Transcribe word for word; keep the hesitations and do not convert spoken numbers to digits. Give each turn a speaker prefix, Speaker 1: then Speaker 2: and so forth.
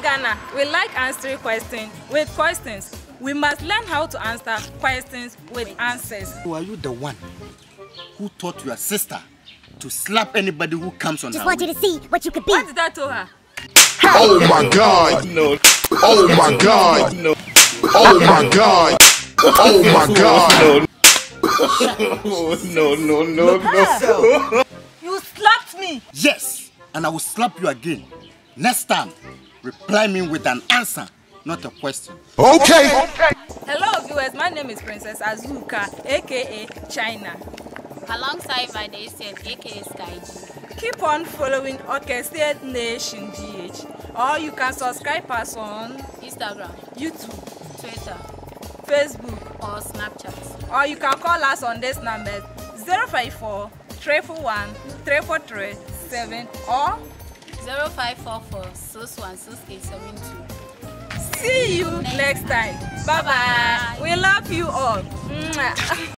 Speaker 1: Ghana, we like answering questions with questions. We must learn how to answer questions with answers.
Speaker 2: So are you the one who taught your sister to slap anybody who comes on
Speaker 3: Just
Speaker 2: her
Speaker 3: want
Speaker 2: way?
Speaker 3: you to see what you could be.
Speaker 1: What did I tell her?
Speaker 4: Oh my God! No. Oh my God! No. Oh my God! Oh my God! No, no, no, no.
Speaker 1: You slapped me.
Speaker 2: Yes, and I will slap you again. Next time, reply me with an answer, not a question.
Speaker 4: Okay.
Speaker 1: Hello viewers, my name is Princess Azuka, aka China.
Speaker 5: Alongside Vida Princess, aka S H I E L D.
Speaker 1: Keep on following Orchestrated Nation G H, or you can subscribe us on
Speaker 5: Instagram,
Speaker 1: YouTube,
Speaker 5: Twitter,
Speaker 1: Facebook,
Speaker 5: or Snapchat.
Speaker 1: or you can call us on this number zero five four, three four one, three four three seven or
Speaker 5: zero five four four, six one six eight seven two.
Speaker 1: see you next time. Bye bye. We love you all. Mwah.